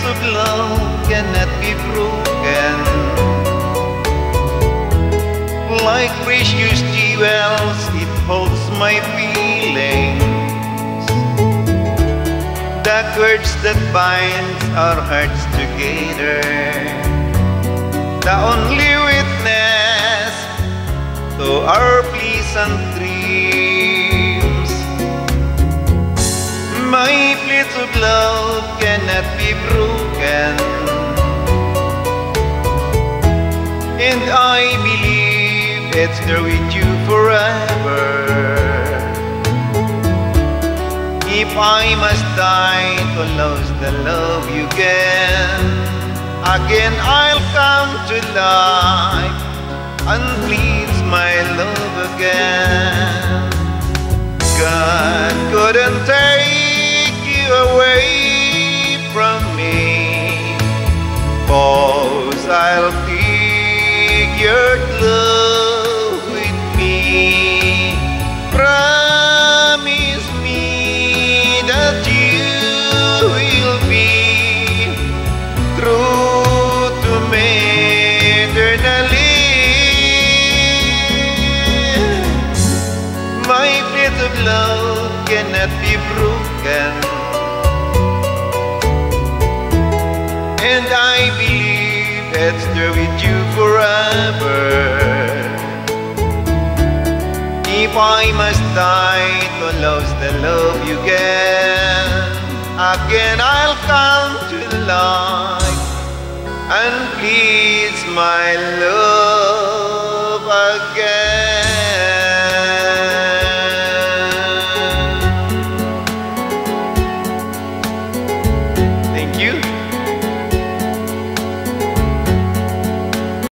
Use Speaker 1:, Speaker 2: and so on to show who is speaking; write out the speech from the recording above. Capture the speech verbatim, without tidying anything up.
Speaker 1: of love cannot be broken. Like precious jewels, it holds my feelings. The cords that binds our hearts together, the only witness to our pleasant dreams. My pledge of love cannot be broken, and I believe it's there with you forever. If I must die to lose the love you can, again I'll come to life and please my love again. God couldn't take you away from me, 'cause I'll take your love with me. Promise me that you will be true to me eternally. My pledge of love cannot be broken, and I believe it's there with you forever. If I must die to lose the love you can, again I'll come to life and please my love again.